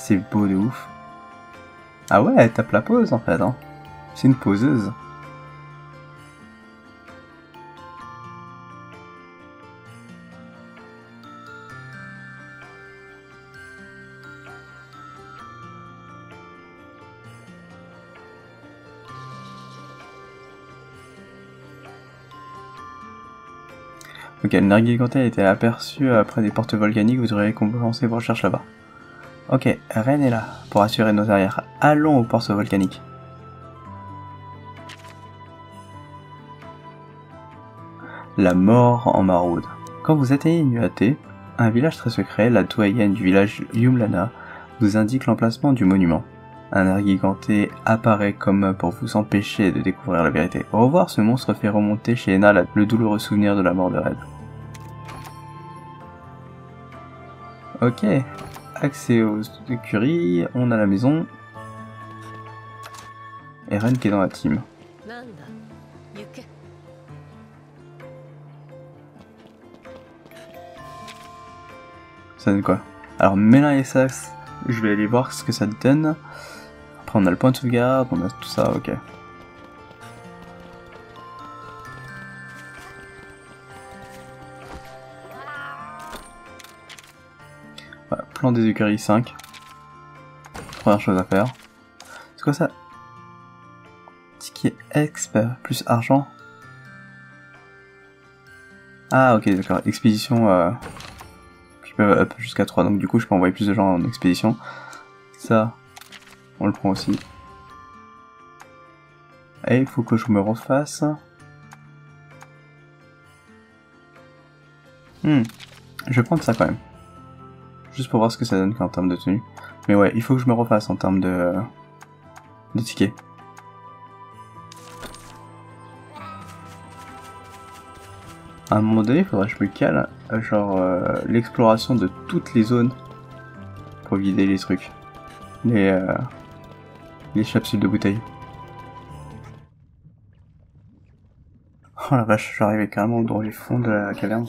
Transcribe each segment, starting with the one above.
C'est beau de ouf. Ah ouais, elle tape la pose en fait, hein. C'est une poseuse. Ok, le Nargilganté a été aperçu près des portes volcaniques, vous aurez récompensé vos recherches là-bas. Ok, Ren est là, pour assurer nos arrières. Allons aux portes volcaniques. La mort en maraude. Quand vous atteignez Nuate, un village très secret, la doyenne du village Yumlana vous indique l'emplacement du monument. Un Nargilganté apparaît comme pour vous empêcher de découvrir la vérité. Au revoir, ce monstre fait remonter chez Ena le douloureux souvenir de la mort de Red. Ok, accès aux écuries, on a la maison. Et Ren qui est dans la team. Ça donne quoi? Alors Mélin et Sax, je vais aller voir ce que ça donne. Après on a le point de sauvegarde, on a tout ça, ok. Voilà, plan des écuries 5. Première chose à faire. C'est quoi ça? Ticket exp plus argent. Ah ok d'accord, expédition qui peuvent up jusqu'à 3, donc du coup je peux envoyer plus de gens en expédition. Ça, on le prend aussi. Et il faut que je me refasse. Je vais prendre ça quand même. Juste pour voir ce que ça donne en termes de tenue. Mais ouais, il faut que je me refasse en termes de tickets. À un moment donné, il faudrait que je me cale, genre l'exploration de toutes les zones pour vider les trucs. Les capsules de bouteilles. Oh la vache, j'arrivais carrément dans les fonds de la caverne.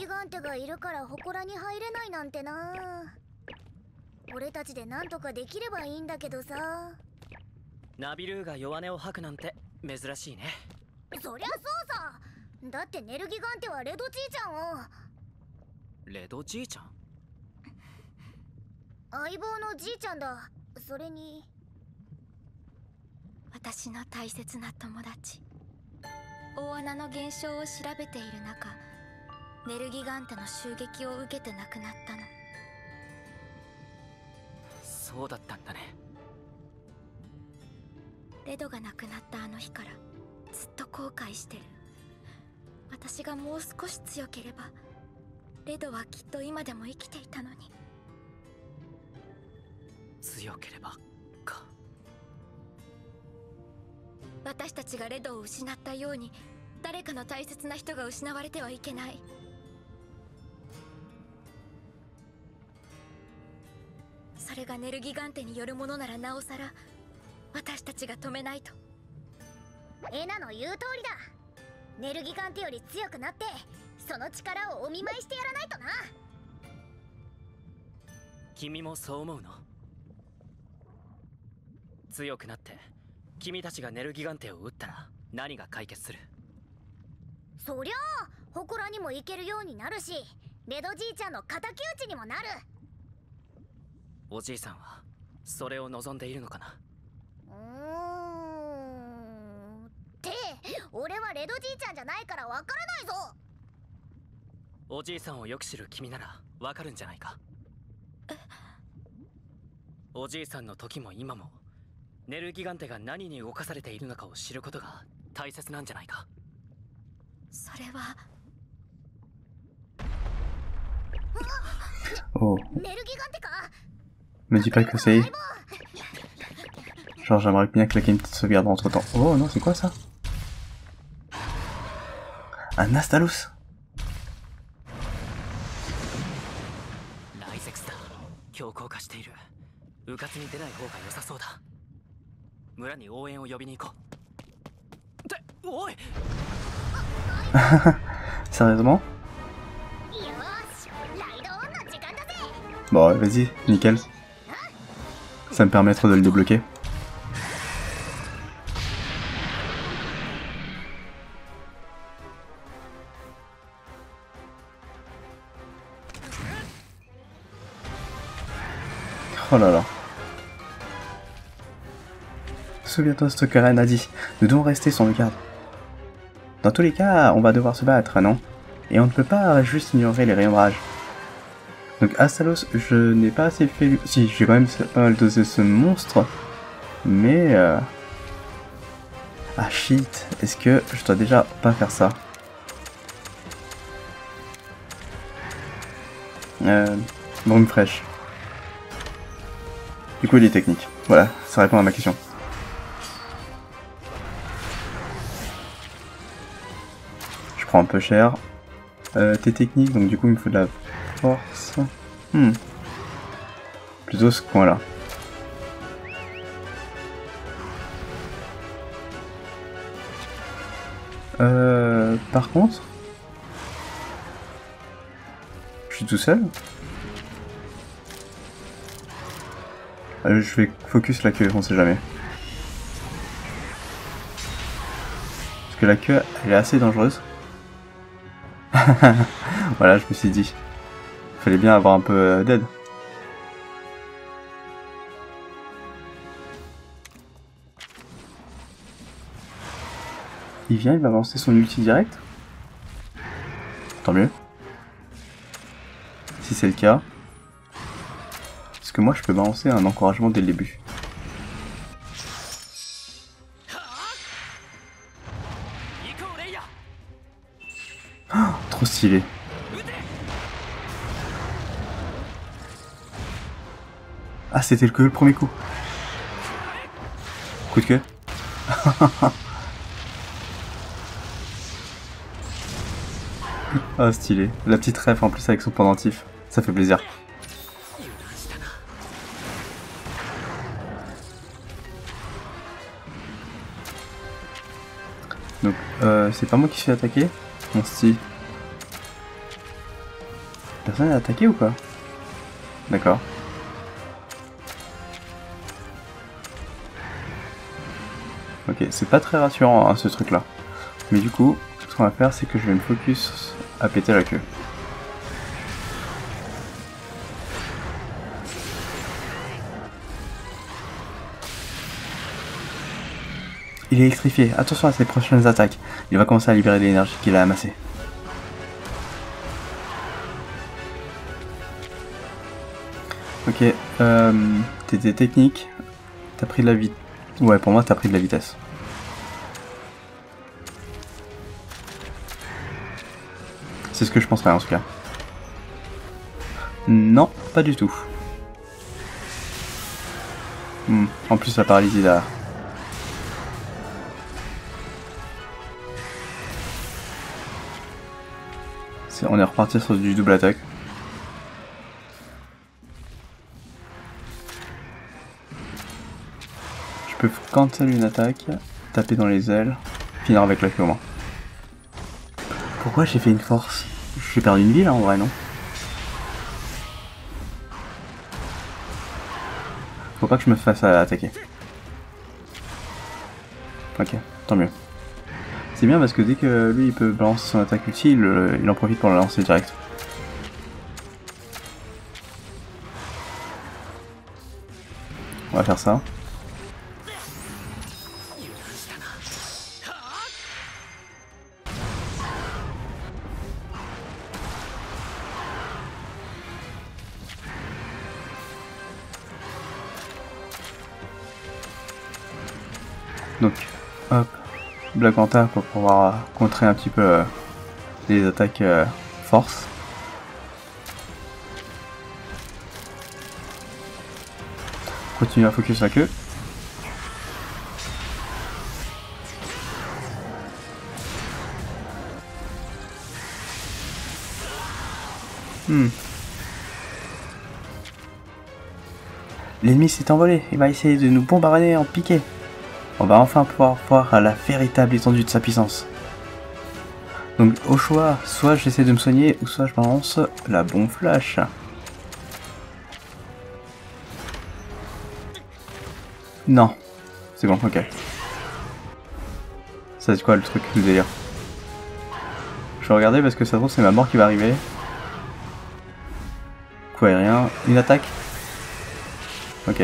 Oh. Me dis pas que c'est... Genre j'aimerais bien claquer une petite sauvegarde entre temps. Oh non, c'est quoi ça? Un Astalus. Sérieusement? Bon, vas-y, nickel. Ça me permettra de le débloquer. Oh là là. Souviens-toi ce que Ren a dit. Nous devons rester sur le garde. Dans tous les cas, on va devoir se battre, non? Et on ne peut pas juste ignorer les rayons de rage. Donc Astalos, je n'ai pas assez fait... Si, j'ai quand même pas mal dosé ce monstre. Mais... Ah shit, est-ce que je dois déjà pas faire ça? Brume fraîche. Du coup, il est technique. Voilà, ça répond à ma question. Je prends un peu cher. T'es technique, donc du coup, il me faut de la force. Plutôt ce coin-là. Par contre... Je suis tout seul. Je vais focus la queue, on sait jamais. Parce que la queue, elle est assez dangereuse. Voilà, je me suis dit. Fallait bien avoir un peu d'aide. Il vient, il va lancer son ulti direct. Tant mieux. Si c'est le cas. Parce que moi je peux balancer un encouragement dès le début. Oh, trop stylé. Ah, c'était que le premier coup. Coup de queue. Ah, stylé. La petite ref en plus avec son pendentif. Ça fait plaisir. Donc, c'est pas moi qui suis attaqué. Mon style. Personne n'est attaqué ou quoi? D'accord. Ok, c'est pas très rassurant hein, ce truc là. Mais du coup, ce qu'on va faire c'est que je vais me focus à péter la queue. Il est électrifié, attention à ses prochaines attaques. Il va commencer à libérer l'énergie qu'il a amassée. Ok, t'étais technique, t'as pris de la vitesse. Ouais, pour moi t'as pris de la vitesse. C'est ce que je penserais en tout cas. Non, pas du tout. En plus la paralysie là. On est reparti sur du double attaque. Je peux cancel une attaque, taper dans les ailes, finir avec la queue au moins. Pourquoi j'ai fait une force? J'ai perdu une vie là en vrai, non? Faut pas que je me fasse attaquer. Ok, tant mieux. C'est bien parce que dès que lui il peut balancer son attaque ulti, il en profite pour la lancer direct. On va faire ça. Donc, hop, Black Manta pour pouvoir contrer un petit peu les attaques force. Continue à focus la queue. L'ennemi s'est envolé, il va essayer de nous bombarder en piqué. On va enfin pouvoir voir la véritable étendue de sa puissance. Donc au choix, soit j'essaie de me soigner, ou soit je balance la bombe flash. Non. C'est bon, ok. Ça c'est quoi le truc, le délire? Je vais regarder parce que ça se trouve c'est ma mort qui va arriver. Coup aérien, une attaque. Ok.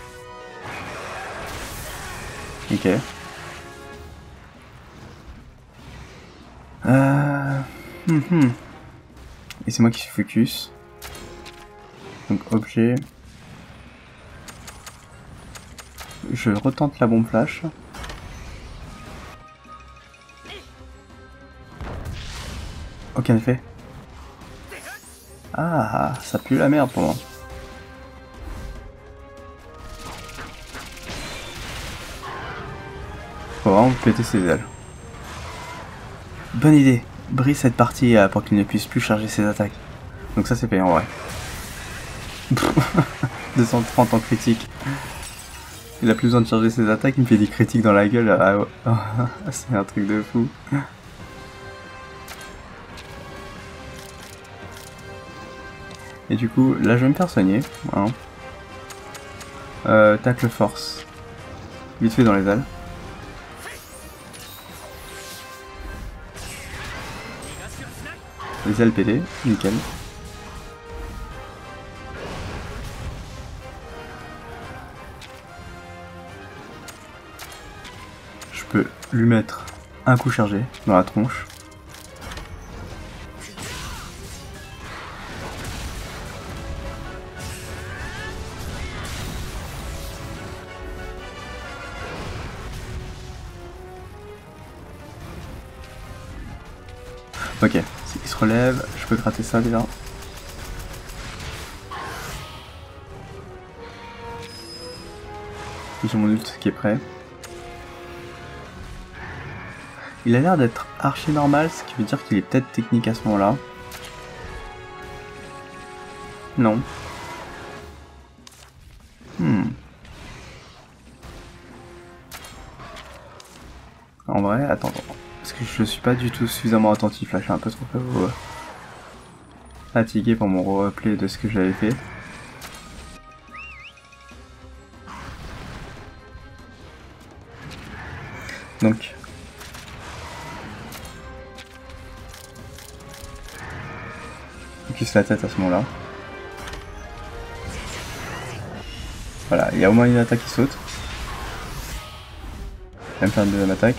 Ok. Et c'est moi qui suis focus. Donc objet. Je retente la bombe flash. Aucun effet. Ah, ça pue la merde pour moi. Faut vraiment péter ses ailes. Bonne idée. Brise cette partie pour qu'il ne puisse plus charger ses attaques. Donc ça c'est payant en vrai. 230 en critique. Il a plus besoin de charger ses attaques, il me fait des critiques dans la gueule. Ah, ouais. C'est un truc de fou. Et du coup, là je vais me faire soigner. Hein. Tacle force. Vite fait dans les ailes. Les ailes pétées, nickel. Je peux lui mettre un coup chargé dans la tronche. Ok, il se relève, je peux gratter ça déjà. J'ai mon ult qui est prêt. Il a l'air d'être archi normal, ce qui veut dire qu'il est peut-être technique à ce moment-là. Non. En vrai, attends. Parce que je suis pas du tout suffisamment attentif là, je suis un peu trop fatigué pour mon replay de ce que j'avais fait. Donc, focus la tête à ce moment-là. Voilà, il y a au moins une attaque qui saute. Je vais me faire une deuxième attaque.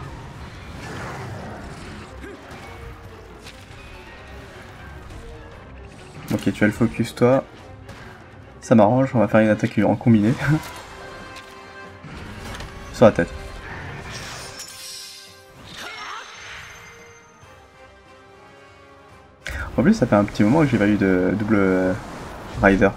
Ok, tu as le focus toi. Ça m'arrange, on va faire une attaque en combiné. Sur la tête. En plus, ça fait un petit moment que j'ai pas eu de double rider.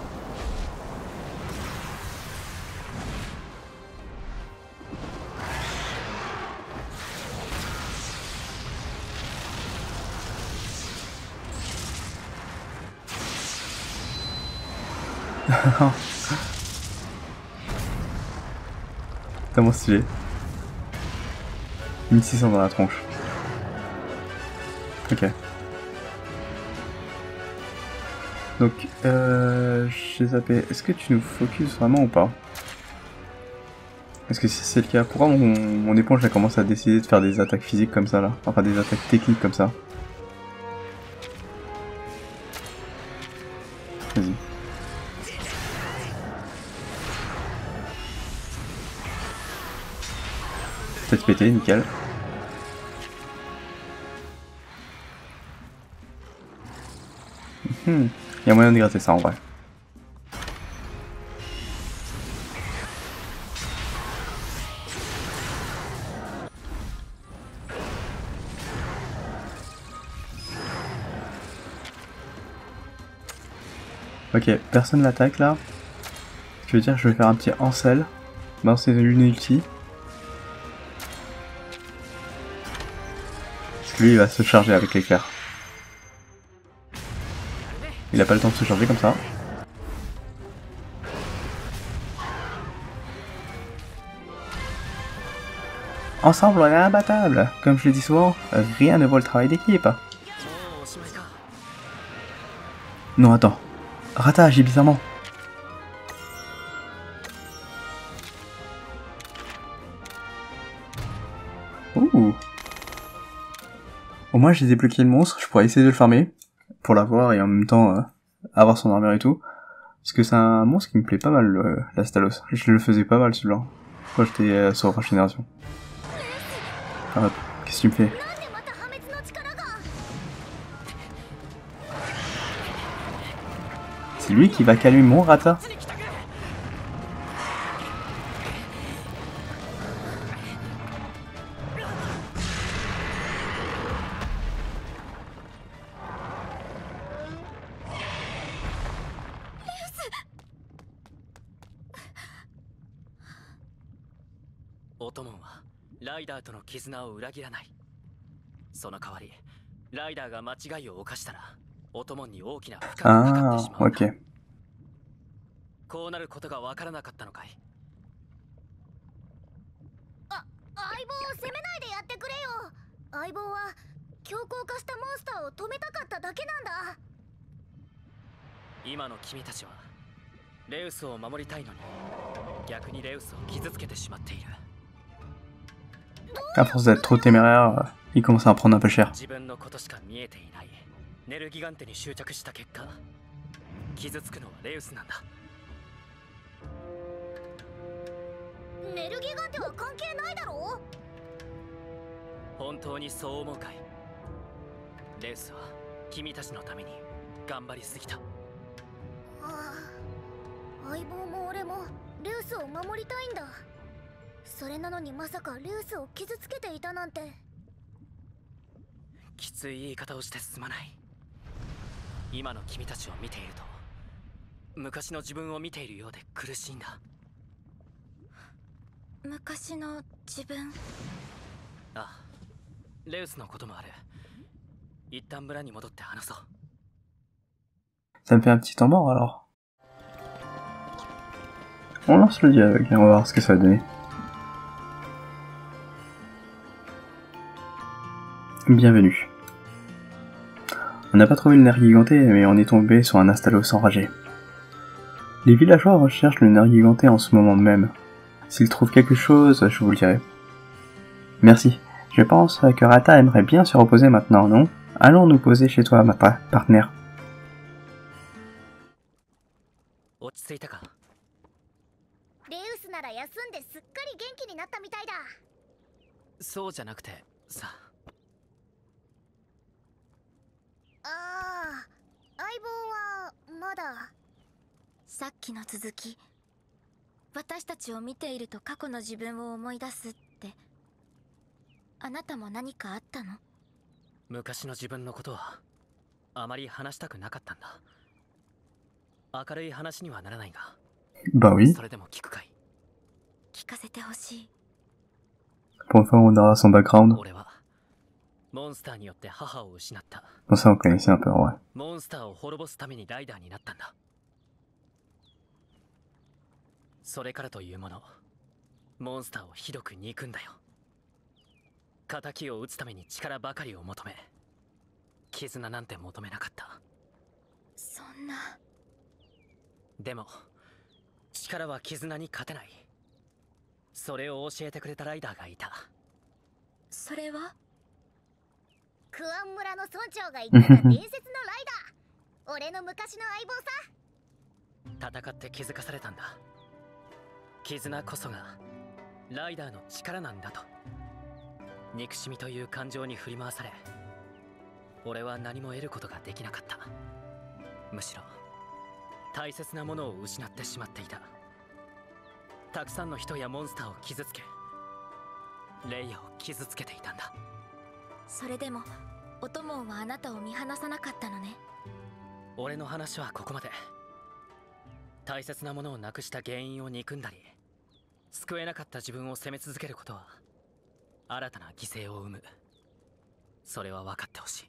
Tellement stylé. 1600 dans la tronche. Ok. Donc, j'ai zappé. Est-ce que tu nous focuses vraiment ou pas? Parce que si c'est le cas, pourquoi mon éponge a commencé à décider de faire des attaques physiques comme ça là? Enfin des attaques techniques comme ça. Vas-y. Tête pétée, nickel. Il y a moyen de gratter ça en vrai. Ok, personne l'attaque là. Je veux dire, je vais faire un petit Ansel. Balancer une ulti. Parce que lui il va se charger avec l'éclair. Il a pas le temps de se charger comme ça. Ensemble on est imbattable. Comme je le dis souvent, rien ne vaut le travail d'équipe. Non attends. Rata agit bizarrement. moins j'ai débloqué le monstre, je pourrais essayer de le farmer, pour l'avoir et en même temps avoir son armure et tout. Parce que c'est un monstre qui me plaît pas mal, la Stalos. Je le faisais pas mal celui-là, quand j'étais sur Rush Génération. Ah, qu'est-ce que tu me fais? C'est lui qui va calmer mon Rata? Ah, ok. こうなることがわからなかったのかい。あ、相棒を責めないでやってくれよ。相棒は強硬化したモンスターを止めたかっただけなんだ。今の君たちはレウスを守りたいのに逆にレウスを傷つけてしまっている。 À force d'être trop téméraire, il commence à en prendre un peu cher. 自分のことしか見えていないネルギガンテに執着した結果、傷つくのはレウスなんだ。ネルギガンテは関係ないだろう。本当にそう思うかい。レウスは君たちのために頑張りすぎた。相棒も俺もルースを守りたいんだ。それなのにまさかルースを傷つけていたなんて。きつい言い方をしてすまない。今の君たちを見ていると昔の自分を見ているようで苦しいんだ。昔の自分。ああ、レウスのこともある。一旦村に戻って話そう。 Ça me fait un petit temps mort alors. On lance le dialogue et on va voir ce que ça va donner. Bienvenue. On n'a pas trouvé le nerf giganté, mais on est tombé sur un Astalos enragé. Les villageois recherchent le nerf giganté en ce moment même. S'ils trouvent quelque chose, je vous le dirai. Merci. Je pense que Rata aimerait bien se reposer maintenant, non? Allons nous poser chez toi, ma partenaire. 落ち着いたか。レウスなら休んですっかり元気になったみたいだ。そうじゃなくてさ。ああ、相棒はまだ。さっきの続き。私たちを見ていると過去の自分を思い出すって。あなたも何かあったの？昔の自分のことはあまり話したくなかったんだ。明るい話にはならないが。 Bah oui. それでも聞くかい？聞かせてほしい。 Pour une fois, on aura son background. 俺はモンスターによって母を失った。 Bon, ça, on connaissait un peu, ouais. モンスターを滅ぼすためにライダーになったんだ。それからというもの、モンスターをひどく憎んだよ。仇を討つために力ばかりを求め、絆なんて求めなかった。そんな。でも力は絆に勝てない。それを教えてくれたライダーがいた。それはクアン村の村長が言ってた伝説のライダー。俺の昔の相棒さ。戦って気づかされたんだ。絆こそがライダーの力なんだと。憎しみという感情に振り回され、俺は何も得ることができなかった。むしろ大切なものを失ってしまっていた。たくさんの人やモンスターを傷つけ、レイヤを傷つけていたんだ。それでもオトモンはあなたを見放さなかったのね。俺の話はここまで。大切なものをなくした原因を憎んだり、救えなかった自分を責め続けることは新たな犠牲を生む。それは分かってほしい。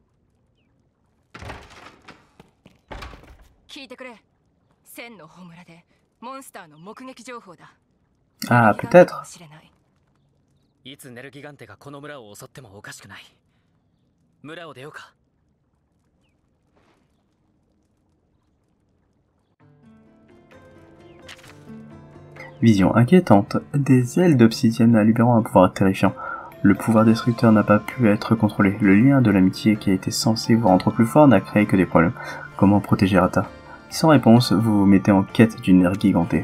聞いてくれ。千の穂村でモンスターの目撃情報だ。 Ah, peut-être. いつネルギガンテがこの村を襲ってもおかしくない。村を出ようか。 Vision inquiétante. Des ailes d'obsidienne libérant un pouvoir terrifiant. Le pouvoir destructeur n'a pas pu être contrôlé. Le lien de l'amitié qui a été censé vous rendre plus fort n'a créé que des problèmes. Comment protéger Rata? Sans réponse, vous vous mettez en quête d'une ère gigantée.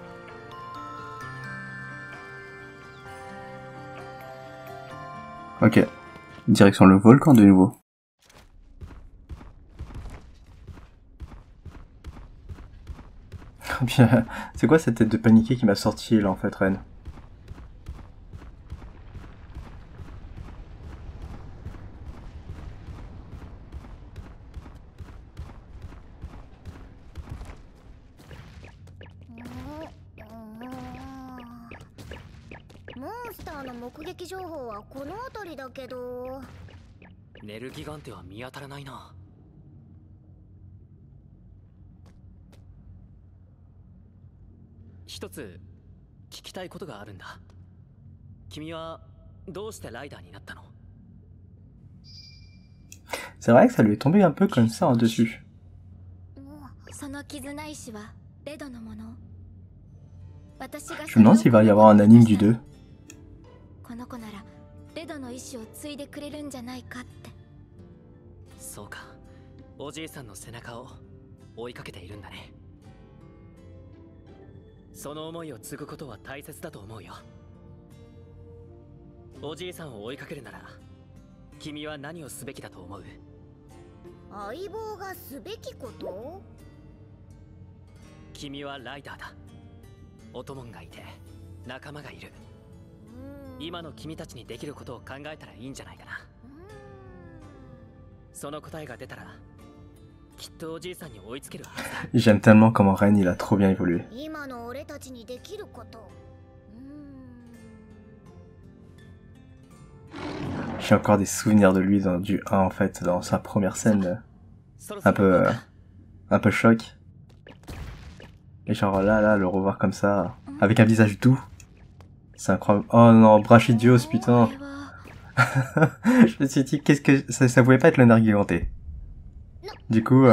Ok. Direction le volcan de nouveau. C'est quoi cette tête de paniqué qui m'a sorti là en fait, Ren? ネルギガンテは見当たらないな。一つ聞きたいことがあるんだ。君はどうしてライダーになったの？ C'est vrai que ça lui est tombé un peu comme ça en dessus. その絆石はレドのもの。 Je me demande s'il va y avoir un anime du 2. この子ならレドの意志を継いでくれるんじゃないかって。 そうか、おじいさんの背中を追いかけているんだね。その思いを継ぐことは大切だと思うよ。おじいさんを追いかけるなら君は何をすべきだと思う？ 相棒がすべきこと？ 君はライダーだ。お供がいて仲間がいる。今の君たちにできることを考えたらいいんじゃないかな。その答えが出たらきっとおじいさんに追いつけるはずだ。 J'aime tellement comment Ren il a trop bien évolué. 今の俺たちにできること。 J'ai encore des souvenirs de lui dans du 1 en fait, dans sa première scène. Un peu choc. Et genre là, le revoir comme ça, avec un visage doux. C'est incroyable. Oh non, Brachydios, putain. Je me suis dit, qu'est-ce que... Ça pouvait pas être le Nargiganté. Du coup,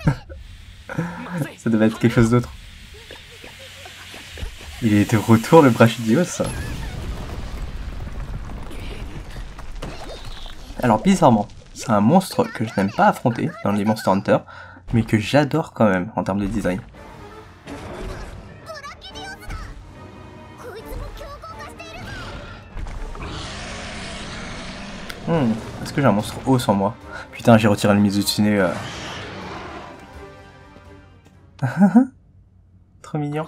ça devait être quelque chose d'autre. Il est de retour, le Brachydios. Alors, bizarrement, c'est un monstre que je n'aime pas affronter dans les Monster Hunter, mais que j'adore quand même, en termes de design. Est-ce que j'ai un monstre haut sans moi? Putain, j'ai retiré le Mizutsune. Trop mignon.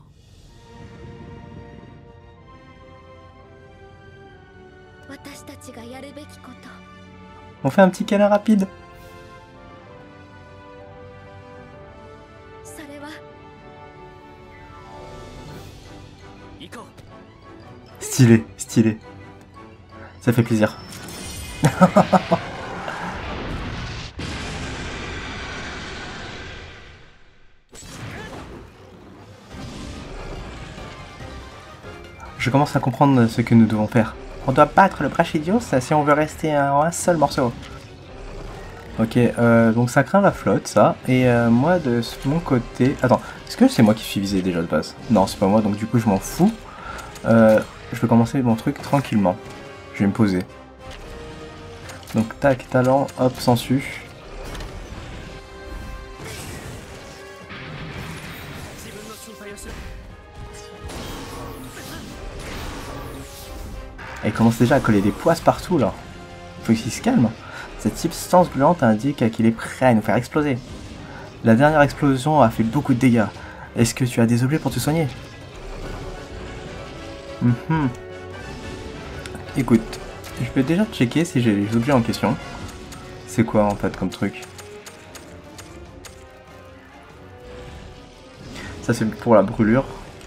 On fait un petit câlin rapide. Stylé, stylé. Ça fait plaisir. Je commence à comprendre ce que nous devons faire. On doit battre le Brachydios si on veut rester en un seul morceau. Ok, donc ça craint la flotte, ça. Et moi, de mon côté... Attends, est-ce que c'est moi qui suis visé déjà de base? Non, c'est pas moi, donc du coup je m'en fous. Je vais commencer mon truc tranquillement. Je vais me poser. Donc tac, talent, hop, sensu. Elle commence déjà à coller des poisses partout là. Faut qu'il se calme. Cette substance gluante indique qu'il est prêt à nous faire exploser. La dernière explosion a fait beaucoup de dégâts. Est-ce que tu as des objets pour te soigner? Écoute, je peux déjà checker si j'ai les objets en question. C'est quoi en fait comme truc? Ça c'est pour la brûlure.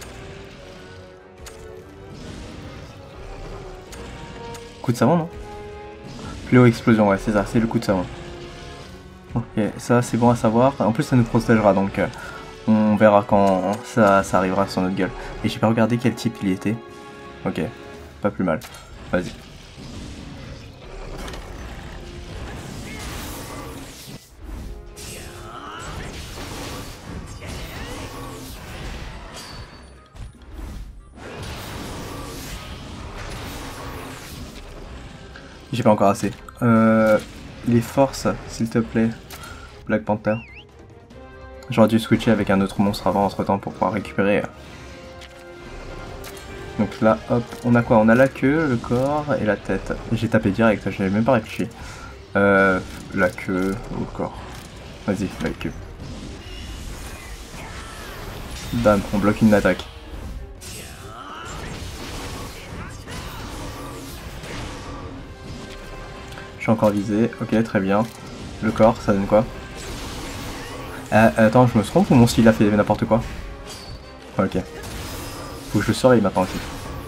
Coup de savon, non? Fléau explosion, ouais c'est ça, c'est le coup de savon. Ok, ça c'est bon à savoir. En plus ça nous protégera donc on verra quand ça arrivera sur notre gueule. Et j'ai pas regardé quel type il était. Ok, pas plus mal. Vas-y. J'ai pas encore assez. Les forces, s'il te plaît, Black Panther. J'aurais dû switcher avec un autre monstre avant, entre temps, pour pouvoir récupérer. Donc là, hop, on a quoi? On a la queue, le corps et la tête. J'ai tapé direct, j'avais même pas réfléchi. La queue ou le corps. Vas-y, la queue. Bam, on bloque une attaque. Je suis encore visé, ok, très bien. Le corps, ça donne quoi? Attends, je me trompe ou mon style a fait n'importe quoi? Ok. Faut que je surveille maintenant aussi.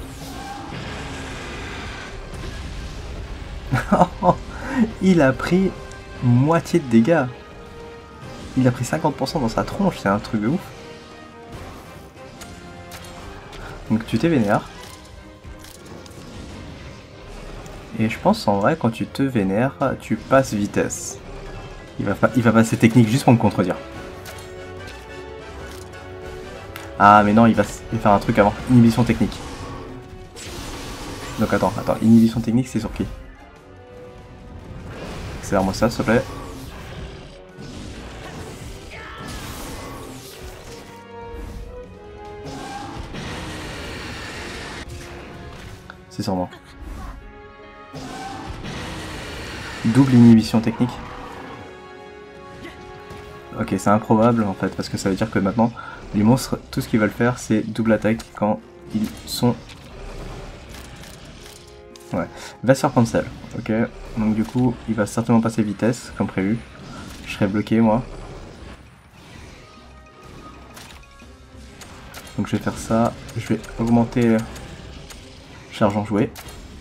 Il a pris moitié de dégâts. Il a pris 50% dans sa tronche, c'est un truc de ouf. Donc tu t'es vénère. Et je pense en vrai quand tu te vénères, tu passes vitesse. Il va passer technique juste pour me contredire. Ah mais non, il va faire un truc avant. Inhibition technique. Donc attends, inhibition technique c'est sur qui? Accélère-moi ça s'il te plaît. C'est sur moi. Double inhibition technique. Ok, c'est improbable en fait, parce que ça veut dire que maintenant, les monstres, tout ce qu'ils veulent faire, c'est double attaque quand ils sont... Ouais, va se faire cancel, ok. Donc du coup, il va certainement passer vitesse, comme prévu. Je serai bloqué, moi. Donc je vais faire ça, je vais augmenter charge en jouet.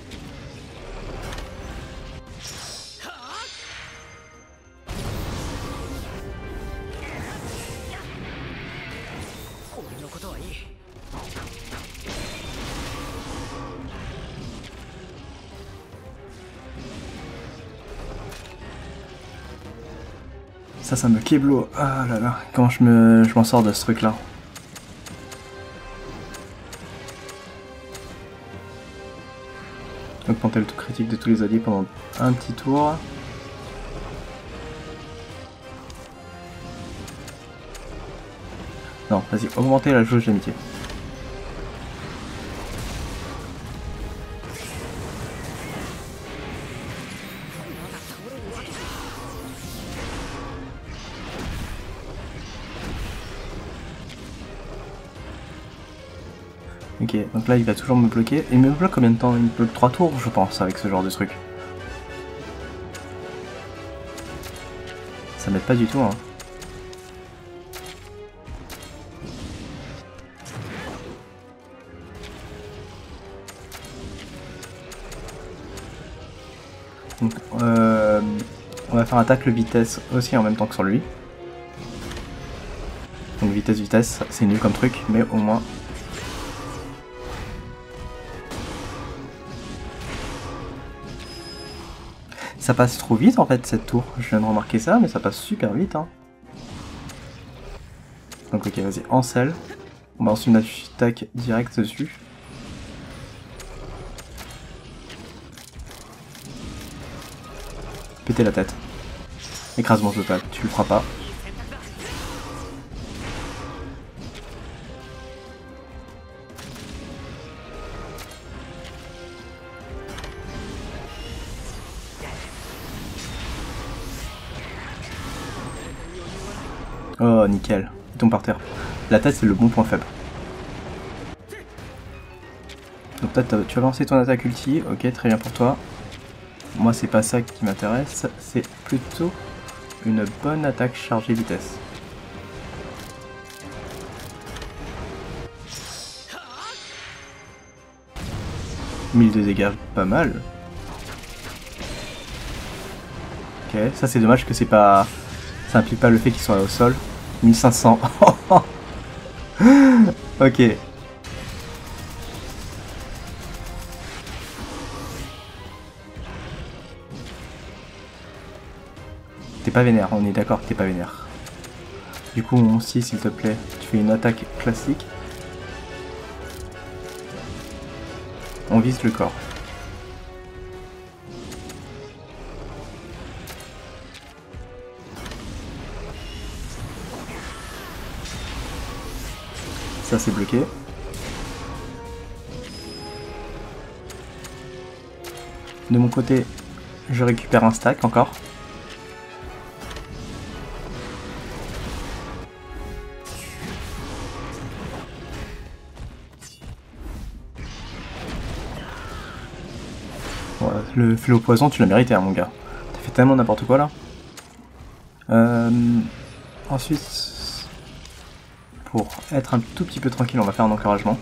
Ça me keblo. Ah là là, comment je m'en sors de ce truc là. Augmenter le taux critique de tous les alliés pendant un petit tour. Non, vas-y, augmenter la jauge d'amitié. Ok, donc là il va toujours me bloquer. Il me bloque combien de temps? Il me bloque 3 tours je pense avec ce genre de truc. Ça m'aide pas du tout hein. Donc on va faire un tacle vitesse aussi en même temps que sur lui. Donc vitesse, c'est nul comme truc, mais au moins... Ça passe trop vite en fait cette tour, je viens de remarquer ça, mais ça passe super vite hein. Donc ok, vas-y, Ansel. On balance une attaque directe dessus. Péter la tête. Écrasement total, tu le feras pas. Oh nickel, il tombe par terre. La tête c'est le bon point faible. Donc toi tu as lancé ton attaque ulti, ok très bien pour toi. Moi c'est pas ça qui m'intéresse, c'est plutôt une bonne attaque chargée vitesse. « 1000 de dégâts, pas mal. » Ok, ça c'est dommage que c'est pas... Ça implique pas le fait qu'il soit au sol. 1500. Ok. T'es pas vénère, on est d'accord que t'es pas vénère. Du coup, mon si, s'il te plaît, tu fais une attaque classique. On vise le corps. Ça c'est bloqué. De mon côté, je récupère un stack encore. Voilà, le fléau poison, tu l'as mérité, hein, mon gars. T'as fait tellement n'importe quoi là. Ensuite, pour être un tout petit peu tranquille, on va faire un encouragement.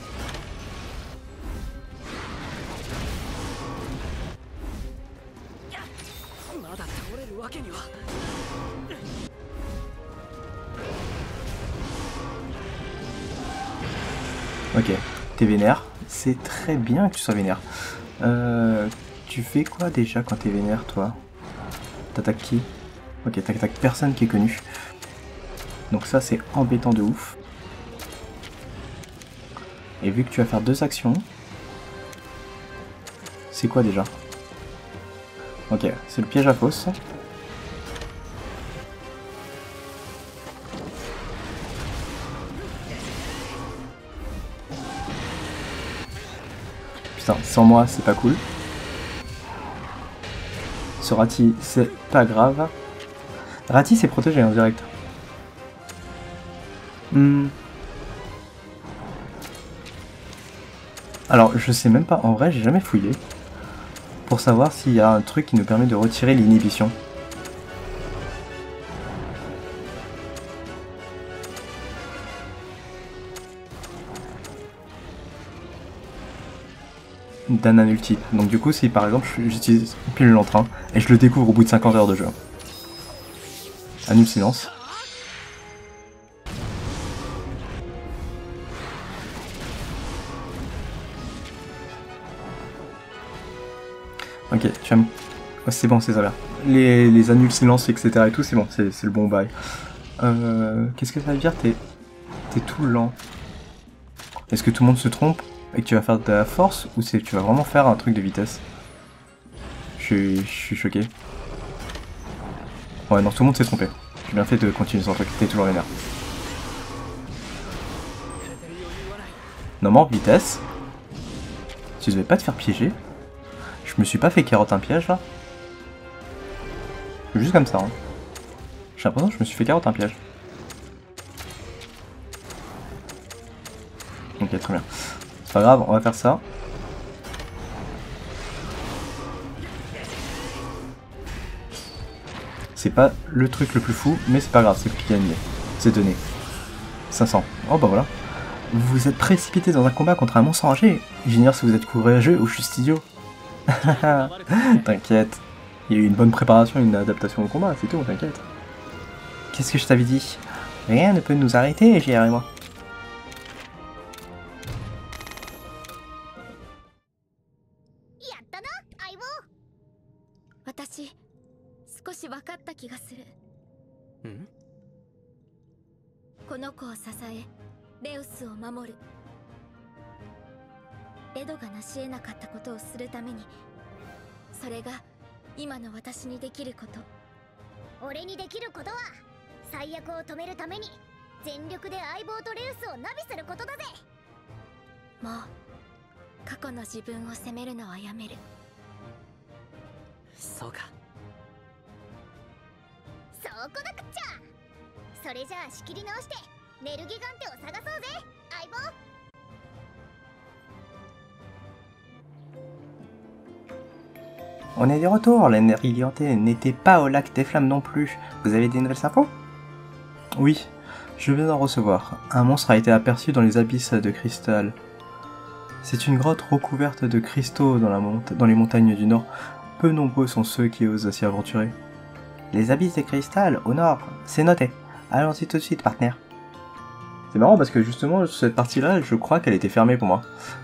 Ok, t'es vénère. C'est très bien que tu sois vénère. Tu fais quoi déjà quand t'es vénère, toi? T'attaques qui? Ok, t'attaques personne qui est connu. Donc ça, c'est embêtant de ouf. Et vu que tu vas faire 2 actions... C'est quoi déjà? Ok, c'est le piège à fausse. Putain, sans moi, c'est pas cool. Ce Rati, c'est pas grave. Rati, c'est protégé en direct. Alors, je sais même pas, en vrai, j'ai jamais fouillé. Pour savoir s'il y a un truc qui nous permet de retirer l'inhibition. D'un ulti. Donc du coup, si par exemple j'utilise pile l'entrain et je le découvre au bout de 50 heures de jeu. Annule silence. Ok, tu vas me... Oh, c'est bon, c'est ça là. Les annuls silence, etc. et tout, c'est bon, c'est le bon bail. Qu'est-ce que ça veut dire? T'es tout lent. Est-ce que tout le monde se trompe et que tu vas faire de la force ou c'est tu vas vraiment faire un truc de vitesse? Je suis choqué. Ouais, non, tout le monde s'est trompé. J'ai bien fait de continuer son truc, t'es toujours vénère. Non, mort, vitesse. Tu devais pas te faire piéger. Je me suis pas fait carotte un piège là. Juste comme ça. Hein. J'ai l'impression que je me suis fait carotte un piège. Ok, très bien. C'est pas grave, on va faire ça. C'est pas le truc le plus fou, mais c'est pas grave, c'est gagné. C'est donné. 500. Oh bah voilà. Vous vous êtes précipité dans un combat contre un monstre enragé. J'ignore si vous êtes courageux ou juste idiot. T'inquiète. Il y a eu une bonne préparation et une adaptation au combat, c'est tout, t'inquiète. Qu'est-ce que je t'avais dit? Rien ne peut nous arrêter, JR et moi. On est de retour, l'énergie Liantée n'était pas au lac des flammes non plus. Vous avez des nouvelles infos? Oui, je viens d'en recevoir. Un monstre a été aperçu dans les abysses de cristal. C'est une grotte recouverte de cristaux dans les montagnes du nord. Peu nombreux sont ceux qui osent s'y aventurer. Les abysses de cristal, au nord, c'est noté. Allons-y tout de suite, partenaire. C'est marrant parce que justement, cette partie-là, je crois qu'elle était fermée pour moi.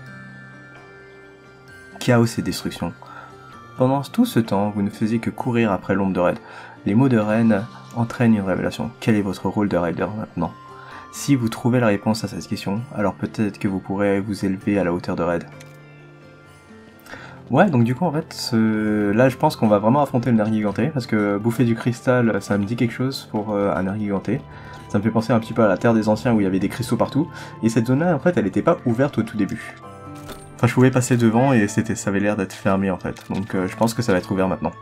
Chaos et destruction. Pendant tout ce temps, vous ne faisiez que courir après l'ombre de Red. Les mots de Ren entraînent une révélation. Quel est votre rôle de Raider maintenant? Si vous trouvez la réponse à cette question, alors peut-être que vous pourrez vous élever à la hauteur de Red. Ouais, donc du coup en fait, là je pense qu'on va vraiment affronter le Nergiganté, parce que bouffer du cristal, ça me dit quelque chose pour un Nergiganté. Ça me fait penser un petit peu à la Terre des Anciens où il y avait des cristaux partout, et cette zone-là en fait elle était pas ouverte au tout début. Enfin je pouvais passer devant et ça avait l'air d'être fermé en fait, donc je pense que ça va être ouvert maintenant.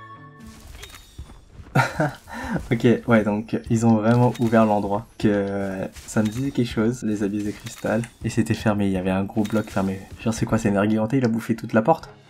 Ok, ouais, donc ils ont vraiment ouvert l'endroit, que ça me disait quelque chose, les abysses de cristal, et c'était fermé, il y avait un gros bloc fermé. Genre c'est quoi, c'est Nergiganté, il a bouffé toute la porte?